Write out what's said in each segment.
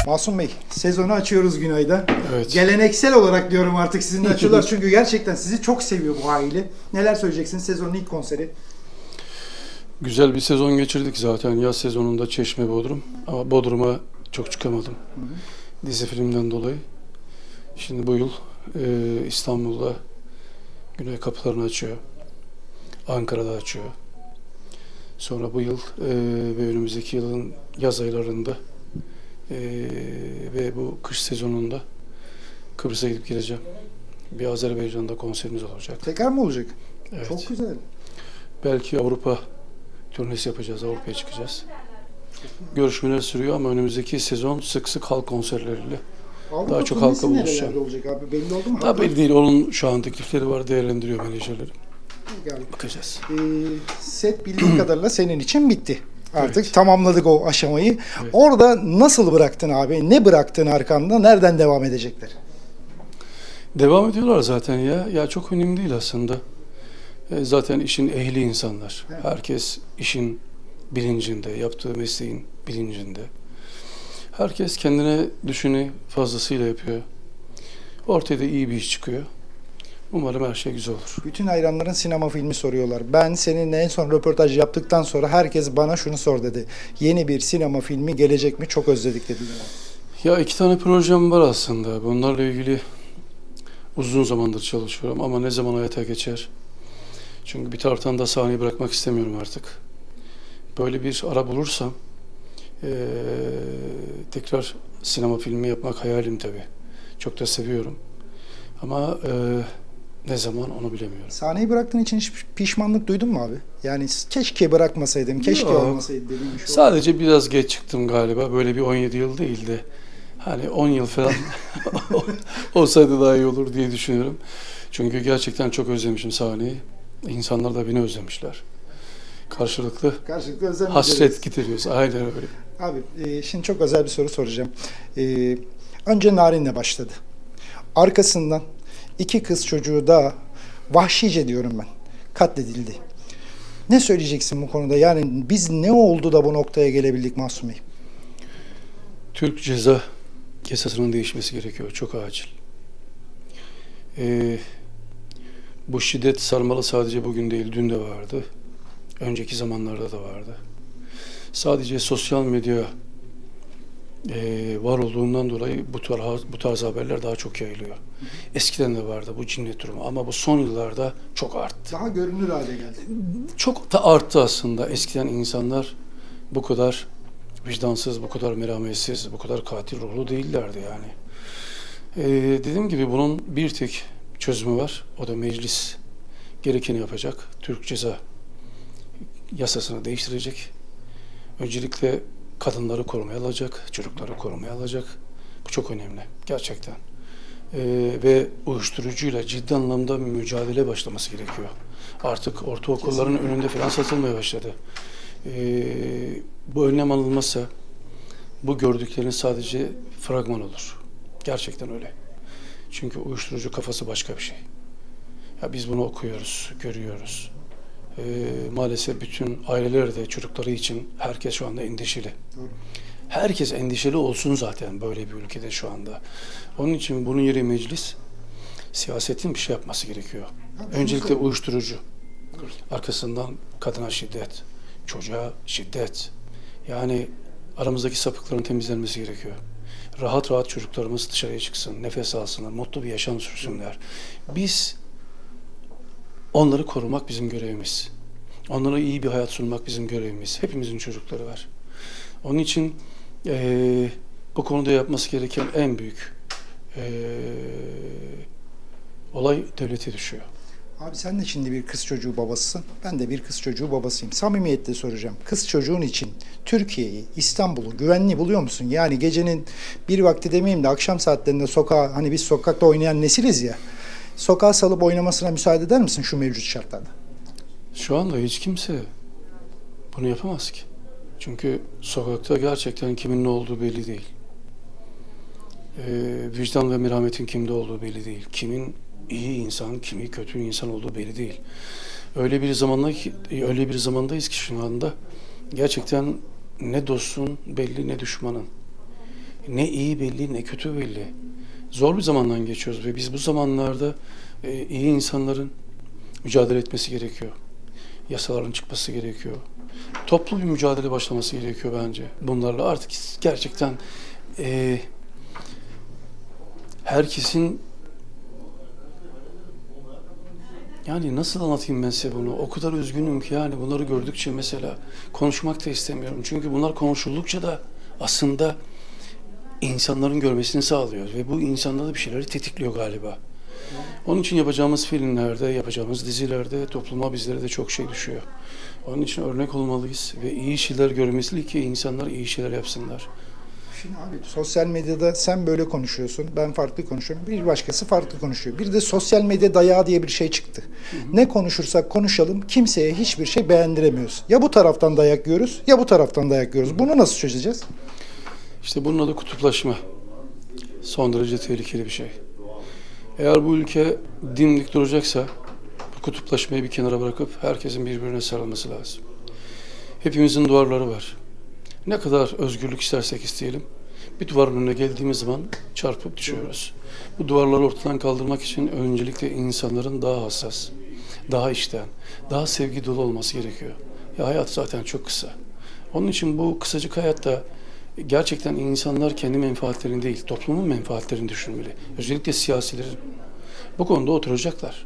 Masum Bey, sezonu açıyoruz Günay'da. Evet. Geleneksel olarak diyorum artık sizinle açıyorlar çünkü gerçekten sizi çok seviyor bu aile. Neler söyleyeceksiniz sezonun ilk konseri? Güzel bir sezon geçirdik zaten. Yaz sezonunda Çeşme, Bodrum. Ama Bodrum'a çok çıkamadım. Dizi filmden dolayı. Şimdi bu yıl İstanbul'da Güney kapılarını açıyor. Ankara'da açıyor. Sonra bu yıl ve önümüzdeki yılın yaz aylarında ve bu kış sezonunda Kıbrıs'a gidip geleceğim. Bir Azerbaycan'da konserimiz olacak. Tekrar mı olacak? Evet. Çok güzel. Belki Avrupa turnesi yapacağız, Avrupa'ya çıkacağız. Görüşmeler sürüyor ama önümüzdeki sezon sık sık halk konserleriyle Avrupa daha çok halka turnesi buluşacağım. nerelerde olacak abi? Belli oldu mu? Daha belli değil. Onun şu an teklifleri var, değerlendiriyor menajerleri. Yani, Bakacağız. set bildiğim kadarıyla senin için bitti. Artık Evet. tamamladık o aşamayı. Evet. Orada nasıl bıraktın abi? Ne bıraktın arkanda? Nereden devam edecekler? Devam ediyorlar zaten ya. Ya çok önemli değil aslında. Zaten işin ehli insanlar. Evet. Herkes işin bilincinde, yaptığı mesleğin bilincinde. Herkes kendine düşeni fazlasıyla yapıyor. Ortaya da iyi bir iş çıkıyor. Umarım her şey güzel olur. Bütün hayranların sinema filmi soruyorlar. Ben seninle en son röportaj yaptıktan sonra herkes bana şunu sor dedi. Yeni bir sinema filmi gelecek mi? Çok özledik dediler. Ya 2 tane projem var aslında. Bunlarla ilgili uzun zamandır çalışıyorum ama ne zaman hayata geçer? Çünkü bir taraftan da sahneyi bırakmak istemiyorum artık. Böyle bir ara bulursam tekrar sinema filmi yapmak hayalim tabii. Çok da seviyorum. Ama ne zaman onu bilemiyorum. Sahneyi bıraktığın için hiç pişmanlık duydun mu abi? Yani keşke bırakmasaydım, keşke Yok. olmasaydı dediğim bir şey oldu. Sadece biraz geç çıktım galiba. Böyle bir 17 yıl değildi. Hani 10 yıl falan olsaydı daha iyi olur diye düşünüyorum. Çünkü gerçekten çok özlemişim sahneyi. İnsanlar da beni özlemişler. Karşılıklı Karşılıklı hasret gideriyoruz. Aynen öyle. Abi şimdi çok özel bir soru soracağım. Önce Narin'le başladı. Arkasından 2 kız çocuğu da vahşice diyorum ben. Katledildi. Ne söyleyeceksin bu konuda? Yani biz ne oldu da bu noktaya gelebildik Masum Bey? Türk ceza yasasının değişmesi gerekiyor. Çok acil. Bu şiddet sarmalı sadece bugün değil, dün de vardı. Önceki zamanlarda da vardı. Sadece sosyal medya var olduğundan dolayı bu tarz haberler daha çok yayılıyor. Eskiden de vardı bu cinnet durumu ama bu son yıllarda çok arttı. Daha görünür hale geldi. Çok da arttı aslında. Eskiden insanlar bu kadar vicdansız, bu kadar merhametsiz, bu kadar katil ruhlu değillerdi yani. Dediğim gibi bunun bir tek çözümü var. O da meclis gerekeni yapacak. Türk ceza yasasını değiştirecek. Öncelikle kadınları korumaya alacak, çocukları korumaya alacak. Bu çok önemli gerçekten. Ve uyuşturucuyla ciddi anlamda bir mücadele başlaması gerekiyor. Artık ortaokulların önünde falan satılmaya başladı. Bu önlem alınmazsa bu gördüklerin sadece fragman olur. Gerçekten öyle. Çünkü uyuşturucu kafası başka bir şey. Ya biz bunu okuyoruz, görüyoruz. Maalesef bütün aileler de çocukları için herkes şu anda endişeli. Doğru. Herkes endişeli olsun zaten böyle bir ülkede şu anda. Onun için bunun yeri meclis, siyasetin bir şey yapması gerekiyor. Öncelikle uyuşturucu, arkasından kadına şiddet, çocuğa şiddet. Yani aramızdaki sapıkların temizlenmesi gerekiyor. Rahat rahat çocuklarımız dışarıya çıksın, nefes alsınlar, mutlu bir yaşam sürsünler. Biz onları korumak bizim görevimiz. Onlara iyi bir hayat sunmak bizim görevimiz. Hepimizin çocukları var. Onun için bu konuda yapması gereken en büyük olay devlete düşüyor. Abi sen de şimdi bir kız çocuğu babasısın. Ben de bir kız çocuğu babasıyım. Samimiyetle soracağım. Kız çocuğun için Türkiye'yi, İstanbul'u güvenli buluyor musun? Yani gecenin bir vakti demeyeyim de akşam saatlerinde sokağa, hani biz sokakta oynayan nesiliz ya. Sokağa salıp oynamasına müsaade eder misin şu mevcut şartlarda? Şu anda hiç kimse bunu yapamaz ki. Çünkü sokakta gerçekten kimin ne olduğu belli değil. Vicdan ve merhametin kimde olduğu belli değil. Kimin iyi insan, kimi kötü insan olduğu belli değil. Öyle bir zamandayız ki şu anda gerçekten ne dostun belli ne düşmanın. Ne iyi belli ne kötü belli. Zor bir zamandan geçiyoruz ve biz bu zamanlarda iyi insanların mücadele etmesi gerekiyor. Yasaların çıkması gerekiyor. Toplu bir mücadele başlaması gerekiyor bence. Bunlarla artık gerçekten herkesin, yani nasıl anlatayım ben size bunu? O kadar üzgünüm ki yani bunları gördükçe mesela konuşmak da istemiyorum. Çünkü bunlar konuşuldukça da aslında insanların görmesini sağlıyor ve bu insanda da bir şeyleri tetikliyor galiba. Onun için yapacağımız filmlerde, yapacağımız dizilerde topluma, bizlere de çok şey düşüyor. Onun için örnek olmalıyız ve iyi şeyler görmesli ki insanlar iyi şeyler yapsınlar. Şimdi abi sosyal medyada sen böyle konuşuyorsun, ben farklı konuşuyorum, bir başkası farklı konuşuyor. Bir de sosyal medya dayağı diye bir şey çıktı. Ne konuşursak konuşalım kimseye hiçbir şey beğendiremiyoruz. Ya bu taraftan dayak yiyoruz ya bu taraftan dayak yiyoruz. Bunu nasıl çözeceğiz? İşte bunun adı kutuplaşma. Son derece tehlikeli bir şey. Eğer bu ülke dimdik duracaksa bu kutuplaşmayı bir kenara bırakıp herkesin birbirine sarılması lazım. Hepimizin duvarları var. Ne kadar özgürlük istersek isteyelim, bir duvarın önüne geldiğimiz zaman çarpıp düşüyoruz. Bu duvarları ortadan kaldırmak için öncelikle insanların daha hassas, daha içten, daha sevgi dolu olması gerekiyor. Ya hayat zaten çok kısa. Onun için bu kısacık hayatta gerçekten insanlar kendi menfaatlerini değil, toplumun menfaatlerini düşünmeli. Özellikle siyasilerin. Bu konuda oturacaklar.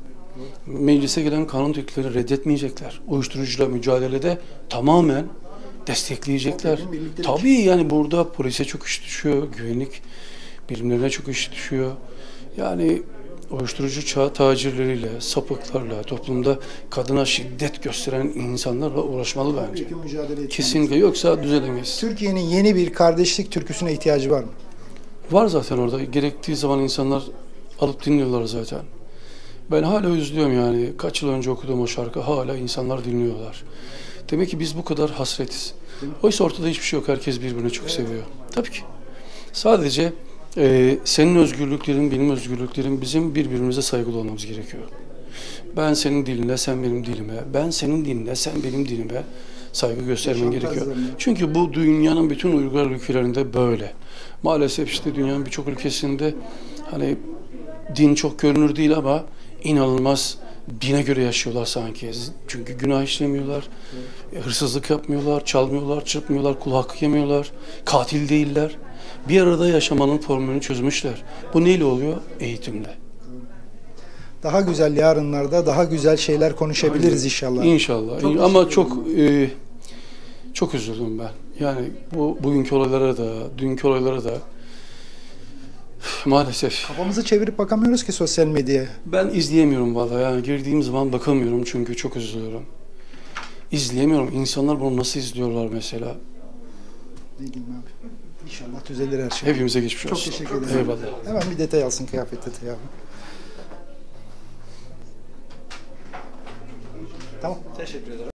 Meclise gelen kanun teklifleri reddetmeyecekler. Uyuşturucuyla mücadelede tamamen destekleyecekler. Tabii yani burada polise çok iş düşüyor, güvenlik birimlerine çok iş düşüyor. Yani uyuşturucu tacirleriyle, sapıklarla, toplumda kadına şiddet gösteren insanlarla uğraşmalı bence. Kesinlikle, yoksa düzelemeyiz. Türkiye'nin yeni bir kardeşlik türküsüne ihtiyacı var mı? Var zaten orada. Gerektiği zaman insanlar alıp dinliyorlar zaten. Ben hala üzülüyorum yani. Kaç yıl önce okuduğum o şarkı hala insanlar dinliyorlar. Demek ki biz bu kadar hasretiz. Oysa ortada hiçbir şey yok. Herkes birbirini çok seviyor. Tabii ki. Sadece senin özgürlüklerin, benim özgürlüklerim, bizim birbirimize saygılı olmamız gerekiyor. Ben senin diline, sen benim dilime, ben senin dinine, sen benim dinime saygı göstermen gerekiyor. Çünkü bu dünyanın bütün uygar ülkelerinde böyle. Maalesef işte dünyanın birçok ülkesinde hani din çok görünür değil ama inanılmaz dine göre yaşıyorlar sanki. Çünkü günah işlemiyorlar, hırsızlık yapmıyorlar, çalmıyorlar, çırpmıyorlar, kul hakkı yemiyorlar, katil değiller. Bir arada yaşamanın formülünü çözmüşler. Bu neyle oluyor? Eğitimle. Daha güzel yarınlarda daha güzel şeyler konuşabiliriz inşallah. İnşallah. Ama çok üzüldüm ben. Yani bugünkü olaylara da, dünkü olaylara da maalesef. Kafamızı çevirip bakamıyoruz ki sosyal medyaya. Ben izleyemiyorum vallahi. Yani girdiğim zaman bakamıyorum çünkü çok üzülüyorum. İzleyemiyorum. İnsanlar bunu nasıl izliyorlar mesela? Ne diyeyim abi? İnşallah düzelir her şey. Hepimize geçmiş olsun. Çok teşekkür ederim. Eyvallah. Hemen bir detay alsın kıyafet detayı abi. Tamam. Teşekkür ederim.